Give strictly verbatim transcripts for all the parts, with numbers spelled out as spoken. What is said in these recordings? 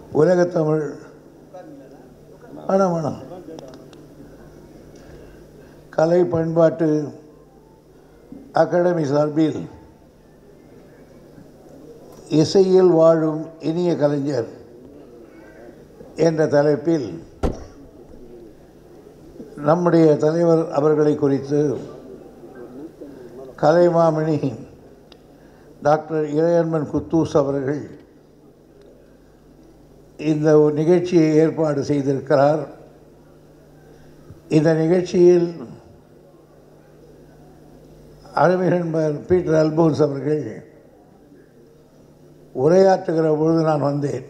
உலகத்தமிழ் வேணாம் வேணாம் கலை பண்பாட்டு அகாடமி சார்பில் இசையில் வாழும் இனிய கலைஞர் என்ற தலைப்பில் நம்முடைய தலைவர் அவர்களை குறித்து கலைமாமணி டாக்டர் இறையன்பன் குத்தூஸ் அவர்கள் இந்த நிகழ்ச்சியை ஏற்பாடு செய்திருக்கிறார். இந்த நிகழ்ச்சியில் அருமையன்பர் பீட்டர் அல்போன்ஸ் அவர்கள் உரையாற்றுகிற பொழுது நான் வந்தேன்.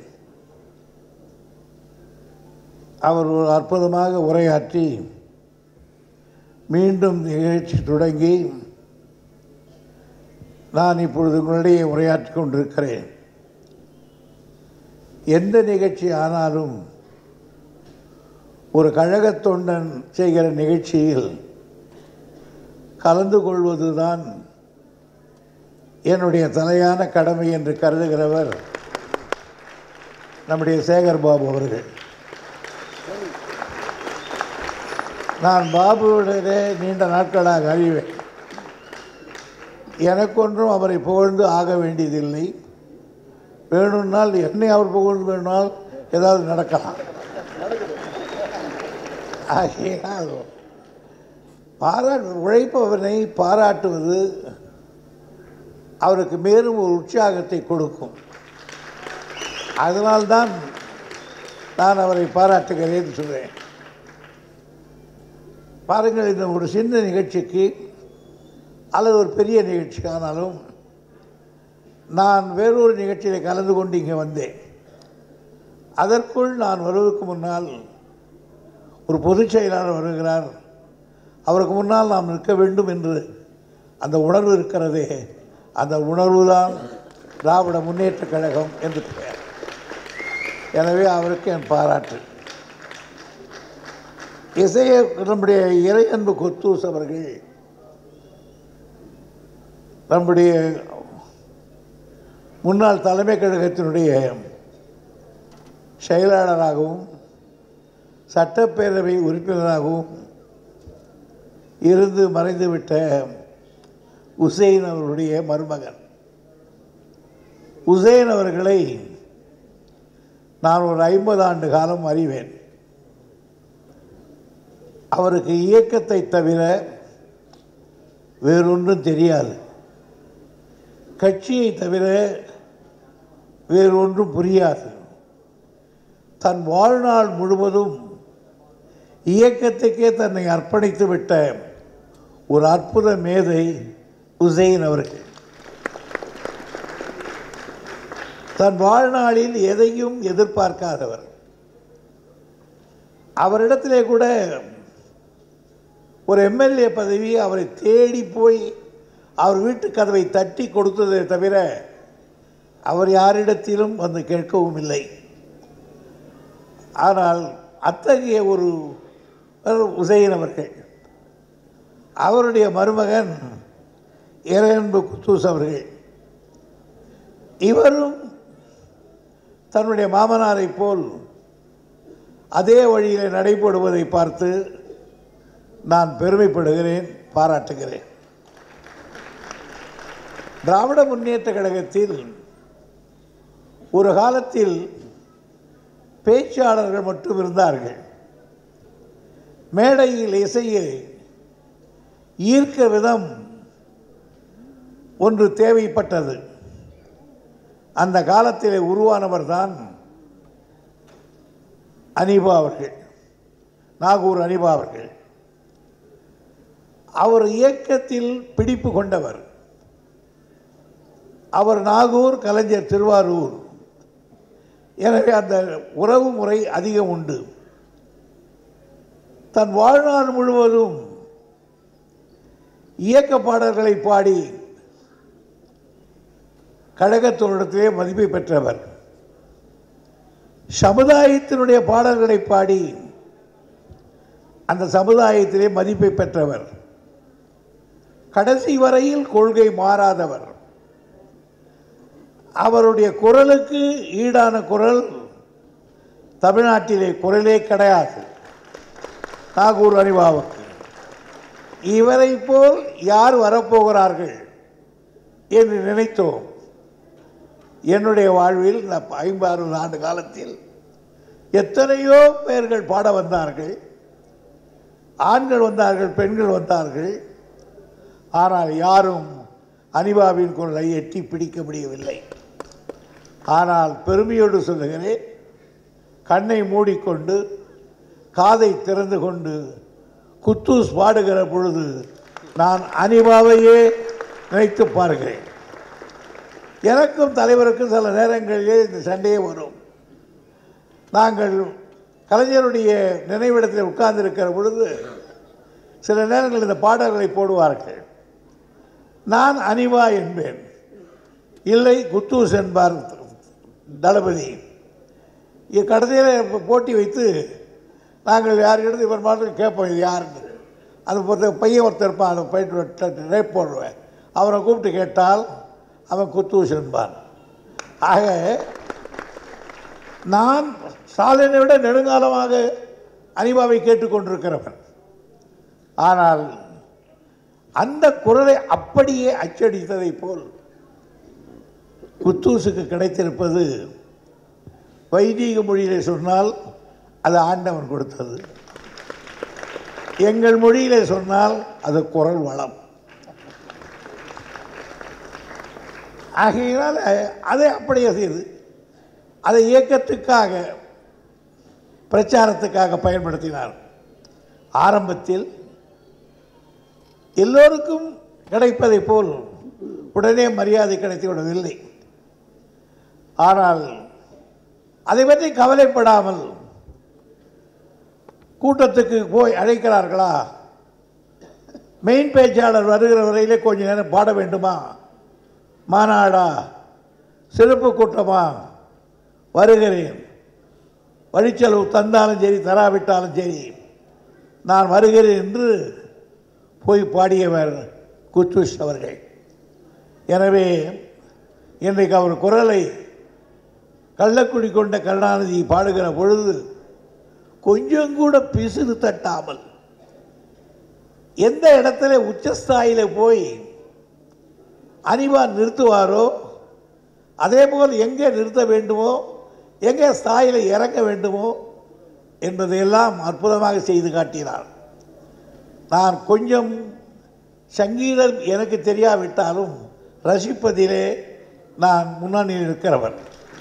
அவர் ஒரு அற்புதமாக உரையாற்றி மீண்டும் நிகழ்ச்சி தொடங்கி நான் இப்பொழுது உங்களிடையே உரையாற்றி கொண்டிருக்கிறேன். எந்த நிகழ்ச்சி ஆனாலும் ஒரு கழகத் தொண்டன் செய்கிற நிகழ்ச்சியில் கலந்து கொள்வதுதான் என்னுடைய தலையான கடமை என்று கருதுகிறவர் நம்முடைய சேகர் பாபு அவர்கள். நான் பாபுவுடனே நீண்ட நாட்களாக அறிவேன். எனக்கொன்றும் அவரை புகழ்ந்து ஆக வேண்டியதில்லை. வேணும்னால் என்னை அவர் புகழ்ந்து வேணும்னால் ஏதாவது நடக்கலாம். ஆகையால் பாராட்டு உழைப்பவனை பாராட்டுவது அவருக்கு மேலும் ஒரு உற்சாகத்தை கொடுக்கும். அதனால்தான் நான் அவரை பாராட்டுகிறேன் சொல்வேன். பாருங்கள், இந்த ஒரு சின்ன நிகழ்ச்சிக்கு அல்லது ஒரு பெரிய நிகழ்ச்சி ஆனாலும் நான் வேறொரு நிகழ்ச்சியில் கலந்து கொண்டு இங்கே வந்தேன். அதற்குள் நான் வருவதற்கு முன்னால் ஒரு பொதுச் செயலாளர் வருகிறார், அவருக்கு முன்னால் நாம் நிற்க வேண்டும் என்று அந்த உணர்வு இருக்கிறதே, அந்த உணர்வு தான் திராவிட முன்னேற்றக் கழகம் என்று பெயர். எனவே அவருக்கு என் பாராட்டு. இசையை நம்முடைய இறையன்பு குத்தூஸ் அவர்கள் நம்முடைய முன்னாள் தலைமை கழகத்தினுடைய செயலாளராகவும் சட்டப்பேரவை உறுப்பினராகவும் இருந்து மறைந்துவிட்ட உசேன் அவர்களுடைய மருமகன். உசேன் அவர்களை நான் ஒரு ஐம்பது ஆண்டு காலம் அறிவேன். அவருக்கு இயக்கத்தை தவிர வேறொன்றும் தெரியாது. கட்சியை தவிர வேறொன்றும் புரியாது. தன் வாழ்நாள் முழுவதும் இயக்கத்துக்கே தன்னை அர்ப்பணித்து விட்ட ஒரு அற்புத மேதை உசேன் அவர்கள். தன் வாழ்நாளில் எதையும் எதிர்பார்க்காதவர். அவரிடத்திலே கூட ஒரு எம்எல்ஏ பதவி அவரை தேடி போய் அவர் வீட்டு கதவை தட்டி கொடுத்ததை தவிர அவர் யாரிடத்திலும் வந்து கேட்கவும் இல்லை. ஆனால் அத்தகைய ஒரு உசேன் அவர்கள், அவருடைய மருமகன் இறையன்பு குத்தூஸ் அவர்கள், இவரும் தன்னுடைய மாமனாரை போல் அதே வழியில் நடைபெறுவதை பார்த்து நான் பெருமைப்படுகிறேன், பாராட்டுகிறேன். திராவிட முன்னேற்ற கழகத்தில் ஒரு காலத்தில் பேச்சாளர்கள் மட்டும் இருந்தார்கள். மேடையில் இசையை ஈர்க்க விதம் ஒன்று தேவைப்பட்டது. அந்த காலத்தில் உருவானவர் தான் அனிபா அவர்கள், நாகூர் அனிபா அவர்கள். அவர் இயக்கத்தில் பிடிப்பு கொண்டவர். அவர் நாகூர், கலைஞர் திருவாரூர். எனவே அந்த உறவு முறை அதிகம் உண்டு. தன் வாழ்நாள் முழுவதும் இயக்க பாடல்களை பாடி கழகத்தினுடைய மதிப்பை பெற்றவர். சமுதாயத்தினுடைய பாடல்களை பாடி அந்த சமுதாயத்திலே மதிப்பை பெற்றவர். கடைசி வரையில் கொள்கை மாறாதவர். அவருடைய குரலுக்கு ஈடான குரல் தமிழ்நாட்டிலே குரலே கிடையாது நாகூர் அனிபாவுக்கு. இவரை போல் யார் வரப்போகிறார்கள் என்று நினைத்தோம். என்னுடைய வாழ்வில் ஐம்பது ஆண்டு காலத்தில் எத்தனையோ பேர்கள் பாட வந்தார்கள். ஆண்கள் வந்தார்கள், பெண்கள் வந்தார்கள். ஆனால் யாரும் அனிபாவின் குரலை எட்டி பிடிக்க முடியவில்லை. ஆனால் பெருமையோடு சொல்லுகிறேன், கண்ணை மூடிக்கொண்டு காதை திறந்து கொண்டு குத்தூஸ் பாடுகிற பொழுது நான் அனிபாவையே நினைத்து பார்க்கிறேன். எனக்கும் தலைவருக்கும் சில நேரங்களிலே இந்த சண்டையே வரும். நாங்கள் கலைஞருடைய நினைவிடத்தில் உட்கார்ந்திருக்கிற பொழுது சில நேரங்களில் இந்த பாடல்களை போடுவார்கள். நான் அனிபா என்பேன், இல்லை குத்தூஸ் என்பார் தளபதி. கடைசியில் போட்டி வைத்து நாங்கள் யாருக்கிட்ட இவர் மாதம் கேட்போம், இது யாருன்னு. அது பொறுத்த பையன் ஒருத்தர் இருப்பான், அதை போயிட்டு ரேப் போடுவேன். அவரை கூப்பிட்டு கேட்டால் அவன் குத்தூஸ் என்பான். ஆக நான் ஸ்டாலினை விட நெடுங்காலமாக அனிபாவை கேட்டுக்கொண்டிருக்கிறவன். ஆனால் அந்த குரலை அப்படியே அச்சடித்ததை போல் குத்தூஸுக்கு கிடைத்திருப்பது வைதீக மொழியிலே சொன்னால் அது ஆண்டவன் கொடுத்தது, எங்கள் மொழியிலே சொன்னால் அது குரல் வளம். ஆகையினால் அதை அப்படியே செய்து அதை இயக்கத்துக்காக பிரச்சாரத்துக்காக பயன்படுத்தினார். ஆரம்பத்தில் எல்லோருக்கும் கிடைப்பதை போல் உடனே மரியாதை கிடைத்து விடவில்லை. ஆனால் அதை பற்றி கவலைப்படாமல் கூட்டத்துக்கு போய் அழைக்கிறார்களா, மெயின் பேச்சாளர் வருகிற வரையிலே கொஞ்ச நேரம் பாட வேண்டுமா, மாநாடா, சிறப்பு கூட்டமா, வருகிறேன், வழிச்செலவு தந்தாலும் சரி தராவிட்டாலும் சரி நான் வருகிறேன் என்று போய் பாடியவர் குத்தூஸ் அவர்கள். எனவே இன்றைக்கு அவர் குரலை கள்ளக்குடி கொண்ட கருணாநிதி பாடுகிற பொழுது கொஞ்சம் கூட பிசுறு தட்டாமல் எந்த இடத்துல உச்சஸ்தாயில் போய் அனிபா நிறுத்துவாரோ அதே போல் எங்கே நிறுத்த வேண்டுமோ, எங்கே ஸ்தாயில் இறக்க வேண்டுமோ என்பதையெல்லாம் அற்புதமாக செய்து காட்டினார். நான் கொஞ்சம் சங்கீதம் எனக்கு தெரியாவிட்டாலும் ரசிப்பதிலே நான் முன்னணியில் இருக்கிறவன்.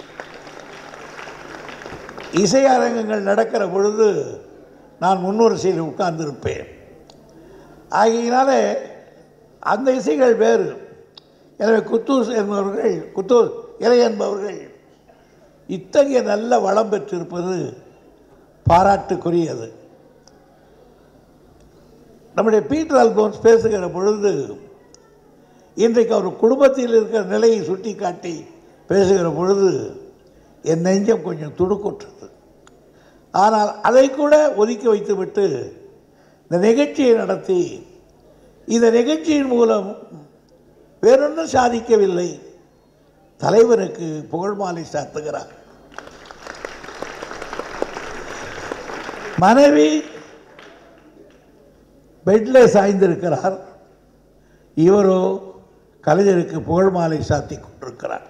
இசை அரங்கங்கள் நடக்கிற பொழுது நான் முன்வரிசையில் உட்கார்ந்திருப்பேன். ஆகையினால அந்த இசைகள் வேறு. எனவே குத்தூஸ் என்பவர்கள், குத்தூஸ் இறை என்பவர்கள் இத்தகைய நல்ல வளம் பெற்றிருப்பது பாராட்டுக்குரியது. நம்முடைய பீட்டர் அல்போன்ஸ் பேசுகிற பொழுது இன்றைக்கு அவர் குடும்பத்தில் இருக்கிற நிலையை சுட்டி காட்டி பேசுகிற பொழுது என் நெஞ்சம் கொஞ்சம் துடுக்குற்றது. ஆனால் அதை கூட ஒதுக்கி வைத்துவிட்டு இந்த நிகழ்ச்சியை நடத்தி இந்த நிகழ்ச்சியின் மூலம் வேறொன்றும் சாதிக்கவில்லை, தலைவருக்கு புகழ் மாலை சாத்துகிறார். மனைவி பெட்டில் சாய்ந்திருக்கிறார், இவரோ கலைஞருக்கு புகழ் மாலை சாத்தி கொண்டிருக்கிறார்.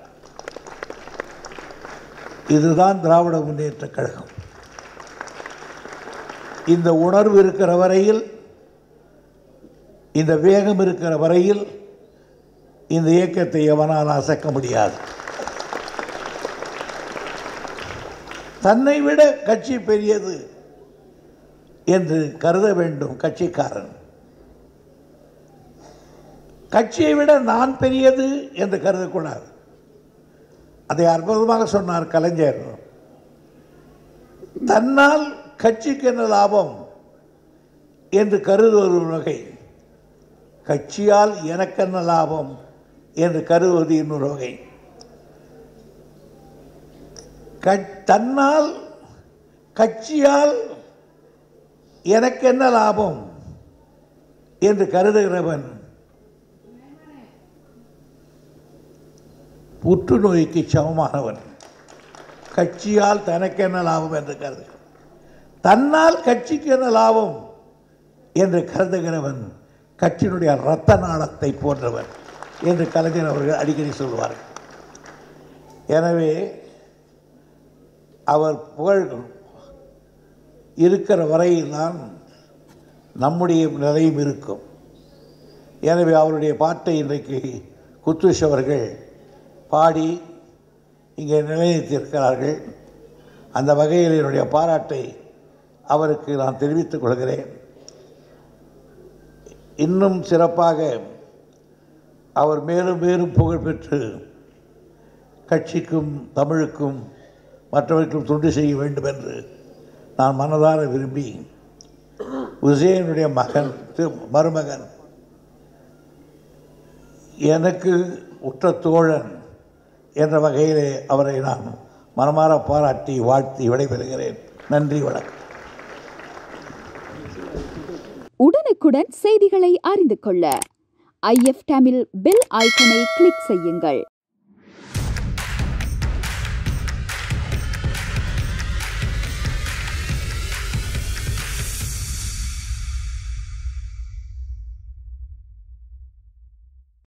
இதுதான் திராவிட முன்னேற்ற கழகம். இந்த உணர்வு இருக்கிற வரையில், இந்த வேகம் இருக்கிற வரையில் இந்த இயக்கத்தை எவனால் அசைக்க முடியாது. தன்னை விட கட்சி பெரியது என்று கருத வேண்டும் கட்சிக்காரன். கட்சியை விட நான் பெரியது என்று கருதக்கூடாது. அதை அற்புதமாக சொன்னார் கலைஞர். தன்னால் கட்சிக்கு என்ன லாபம் என்று கருதுவது ஒரு வகை, கட்சியால் எனக்கென்ன லாபம் என்று கருதுவது இன்னொரு வகை. தன்னால் கட்சியால் எனக்கென்ன லாபம் என்று கருதுகிறவன் புற்றுநோய்க்கு சமமானவன். கட்சியால் தனக்கு என்ன லாபம் என்று கருது, தன்னால் கட்சிக்கு என்ன லாபம் என்று கருதுகிறவன் கட்சியினுடைய இரத்த நாளத்தை போன்றவன் என்று கலைஞர் அவர்கள் அடிக்கடி சொல்வார்கள். எனவே அவர் புகழ் இருக்கிற வரையில்தான் நம்முடைய நிலையும் இருக்கும். எனவே அவருடைய பாட்டை இன்றைக்கு குத்துஷ் அவர்கள் பாடி இங்கே நிலைநிறுத்தியிருக்கிறார்கள். அந்த வகையில் என்னுடைய பாராட்டை அவருக்கு நான் தெரிவித்துக் கொள்கிறேன். இன்னும் சிறப்பாக அவர் மேலும் மேலும் புகழ் பெற்று கட்சிக்கும் தமிழுக்கும் மற்றவர்களுக்கும் தொண்டு செய்ய வேண்டும் என்று நான் மனதார விரும்பி உசேனுடைய மகன் மருமகன் எனக்கு உற்ற தோழன் என்ற வகையிலே அவரை நான் மனமாற பாராட்டி வாழ்த்தி விடைபெறுகிறேன். நன்றி, வணக்கம். உடனுக்குடன் செய்திகளை அறிந்து கொள்ள ஐ எஃப் தமிழ் பெல் ஐக்கனை கிளிக் செய்யுங்கள்.